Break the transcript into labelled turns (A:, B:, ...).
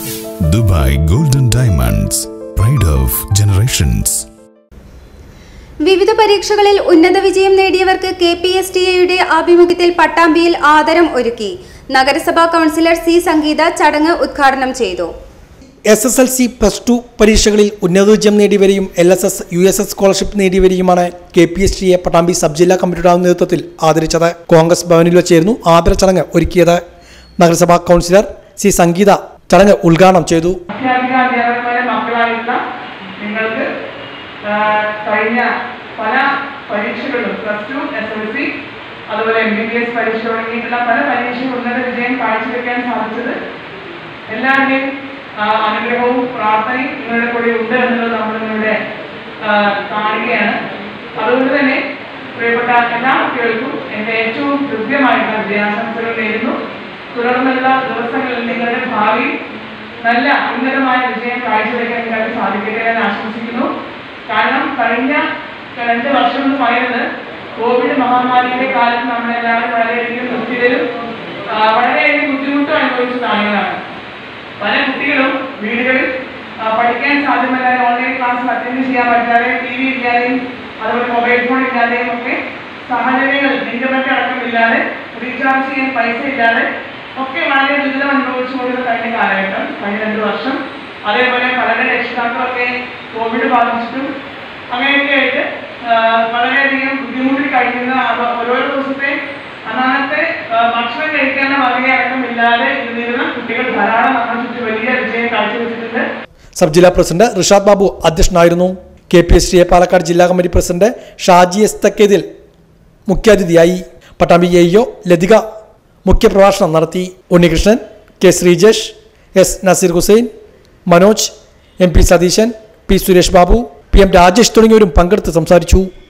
A: Dubai Golden Diamonds, pride of generations.
B: വിവിധ പരീക്ഷകളിൽ ഉന്നത വിജയം നേടിയവർക്ക് KPSTA ആഭിമുഖ്യത്തിൽ പട്ടാമ്പിയിൽ ആദരം ഒരുക്കി. നഗരസഭാ കൗൺസിലർ സി സംഗീത ചടങ്ങ് ഉദ്ഘാടനം ചെയ്തു.
C: SSLC +2 പരീക്ഷകളിൽ ഉന്നത വിജയം നേടിയവരെയും LSS USS സ്കോളർഷിപ്പ് നേടിയവരെയുമാണ് KPSTA പട്ടാമ്പി സബ് ജില്ലാ കമ്മിറ്റിയുടെ നേതൃത്വത്തിൽ ആദരിച്ചത്. കോൺഗ്രസ് ഭവനിൽ വെച്ചായിരുന്നു ആദര ചടങ്ങ് ഒരുക്കിയത്. നഗരസഭാ കൗൺസിലർ സി സംഗീത ചടങ്ങ് ഉദ്ഘാടനം ചെയ്തു.
D: കഴിഞ്ഞ പല പരീക്ഷകളും +2 SSLC അതുപോലെ MBBS പരീക്ഷ തുടങ്ങിയിട്ടുള്ള പല പരീക്ഷകളും ഉന്നത വിജയം കാഴ്ചവെക്കാൻ സാധിച്ചത് എല്ലാവരുടെയും അനുഗ്രഹവും പ്രാർത്ഥനയും നിങ്ങളുടെ കൂടെ ഉണ്ട് എന്നുള്ളത് നമ്മളിവിടെ കാണുകയാണ്. അതുകൊണ്ട് തന്നെ പ്രിയപ്പെട്ട എല്ലാ കുട്ടികൾക്കും എൻ്റെ ഏറ്റവും കൃത്യമായിട്ടുള്ള വിജയാശംസകൾ നേരുന്നു. തുടർന്നുള്ള ദിവസങ്ങളിൽ നിങ്ങളുടെ ഭാവി നല്ല ഉന്നതമായ വിജയം കാഴ്ചവെക്കാൻ നിങ്ങൾക്ക് സാധിക്കട്ടെ എന്ന് ആശംസിക്കുന്നു. കാരണം കഴിഞ്ഞ 2 വർഷം എന്ന് പറയുന്നത് കോവിഡ് മഹാമാരിയുടെ കാലത്ത് നമ്മളെല്ലാവരും വളരെയധികം ദുഃഖിതരും വളരെയധികം ബുദ്ധിമുട്ടും അനുഭവിച്ച നാളുകളാണ്. പല കുട്ടികളും വീടുകളിൽ പഠിക്കാൻ സാധ്യമല്ലാതെ ഓൺലൈൻ ക്ലാസ് അറ്റൻഡ് ചെയ്യാൻ പറ്റാതെ TV ഇല്ലാതെയും അതുപോലെ മൊബൈൽ ഫോൺ ഇല്ലാതെയും ഒക്കെ സാഹചര്യങ്ങൾ ഇന്റർനെറ്റ് അടക്കമില്ലാതെ റീചാർജ് ചെയ്യാൻ പൈസ ഇല്ലാതെ ഒക്കെ വളരെ ദുരിതം അനുഭവിച്ചുകൊണ്ടിരുന്ന കഴിഞ്ഞ കാലഘട്ടം, കഴിഞ്ഞ 2 വർഷം. അതേപോലെ പലരുടെ രക്ഷിതാക്കളൊക്കെ കോവിഡ് ബാധിച്ചിട്ടും അങ്ങനെയൊക്കെ ആയിട്ട് വളരെയധികം ബുദ്ധിമുട്ടിൽ കഴിക്കുന്ന ഓരോ ദിവസത്തെ അന്നാന്നത്തെ ഭക്ഷണം കഴിക്കാനുള്ള വകയടക്കമില്ലാതെ ഇരുന്നിരുന്ന കുട്ടികൾ ധാരാളം നമ്മുടെ ചുറ്റും വലിയ വിജയം കാഴ്ചവെച്ചിട്ടുണ്ട്.
C: സബ് ജില്ലാ പ്രസിഡന്റ് റിഷാദ് ബാബു അധ്യക്ഷനായിരുന്നു. KPSTA പാലക്കാട് ജില്ലാ committee president Shaji S Thakkethil മുഖ്യാതിഥിയായി. പട്ടാമ്പി AEO ലതിക മുഖ്യപ്രഭാഷണം നടത്തി. Unnikrishnan, K Sreejesh, S Naseer Hussain, Manoj, MP Satheesan, P Suresh Babu, PM Rajesh തുടങ്ങിയവരും പങ്കെടുത്ത് സംസാരിച്ചു.